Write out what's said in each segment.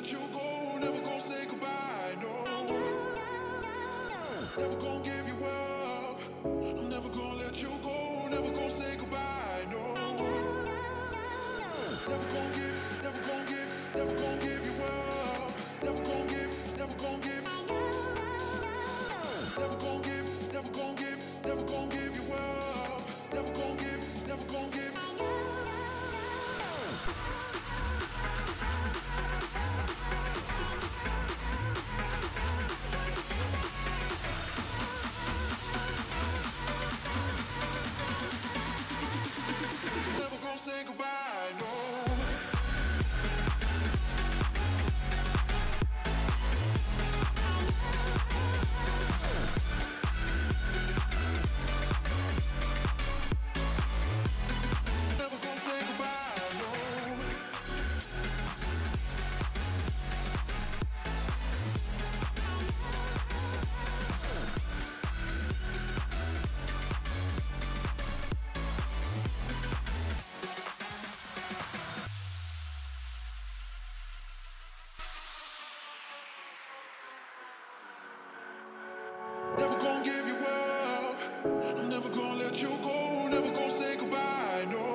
let you go, never gonna say goodbye, no. Never gonna give you up. I'm never gonna let you go, never gonna say goodbye, no. Never gonna give, never gonna give, never gonna give you up. Never gonna give, never gonna give. Never gonna give, never gonna give, never gonna give you up. Never gonna give, never gonna give. Never gonna say goodbye, no. Never gonna say goodbye, no. Never gonna give you up. I'm never gonna let you go. Never gonna say goodbye, no.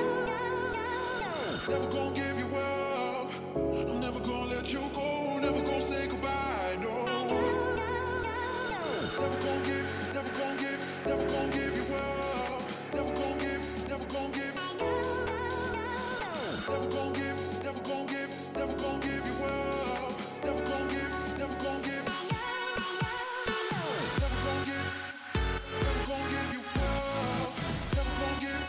Never gonna give you up. I'm never gonna let you go. Never gonna say goodbye, no. Never gonna give, never gonna give, never gonna give you up. Never gonna give, never gonna give. Never gonna give, never gonna give, never gonna give you up. Never gonna give, never gonna give. Never gonna give, never gonna give you up. Never gonna give,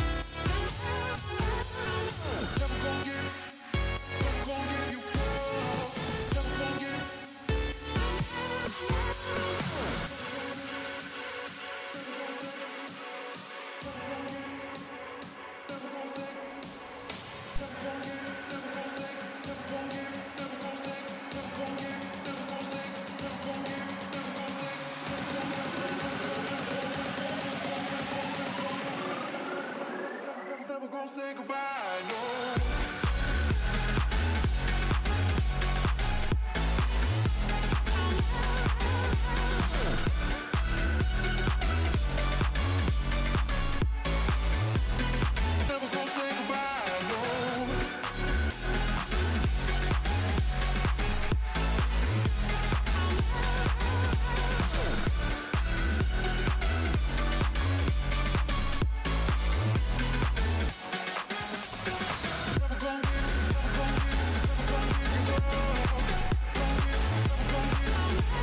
never gonna give, never gonna give you up. Never gonna give. Never gonna say goodbye, no. Never gonna say goodbye, no. Never gonna give, never gonna give, never gonna give you up. Gonna give, never gonna give.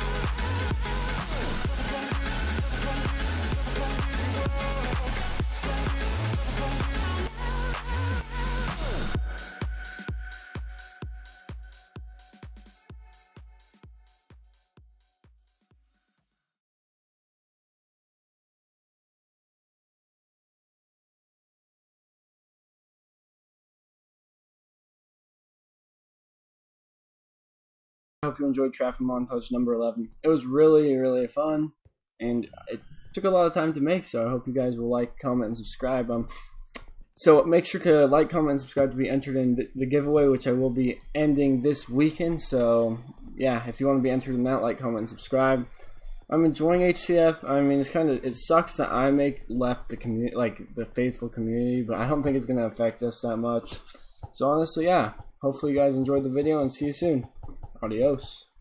Never gonna give, never gonna give, never gonna give you up. Gonna give, never gonna give. I hope you enjoyed Trapping Montage number 11. It was really fun, and it took a lot of time to make, so I hope you guys will like, comment, and subscribe. So make sure to like, comment, and subscribe to be entered in the giveaway, which I will be ending this weekend. So yeah, if you want to be entered in that, like, comment, and subscribe. I'm enjoying HCF. I mean, it sucks that I left the community, like the faithful community, but I don't think it's gonna affect us that much. So honestly, yeah. Hopefully you guys enjoyed the video, and see you soon. Adios.